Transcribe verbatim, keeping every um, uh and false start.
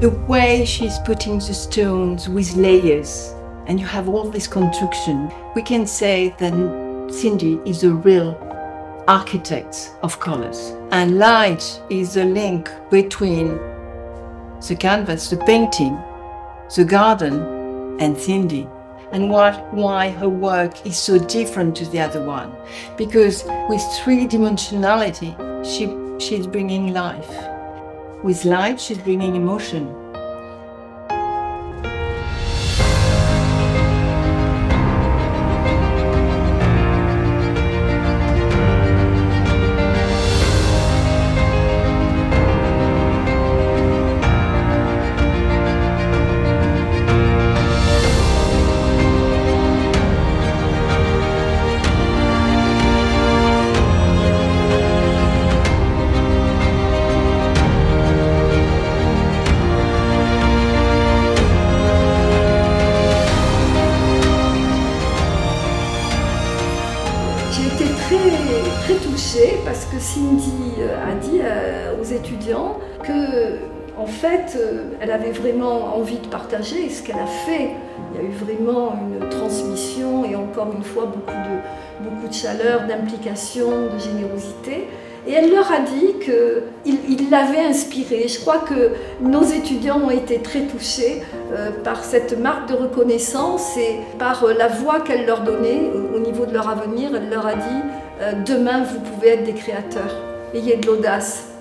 The way she's putting the stones with layers, and you have all this construction, we can say that Cindy is a real architect of colors. And light is the link between the canvas, the painting, the garden, and Cindy. And what, why her work is so different to the other one. Because with three-dimensionality, she, she's bringing life. With light, she's bringing emotion. Très touchée parce que Cindy a dit aux étudiants que, en fait, elle avait vraiment envie de partager ce qu'elle a fait. Il y a eu vraiment une transmission et encore une fois beaucoup de, beaucoup de chaleur, d'implication, de générosité. Et elle leur a dit qu'il l'avait inspirée. Je crois que nos étudiants ont été très touchés euh, par cette marque de reconnaissance et par euh, la voix qu'elle leur donnait au niveau de leur avenir. Elle leur a dit euh, « Demain, vous pouvez être des créateurs. Ayez de l'audace.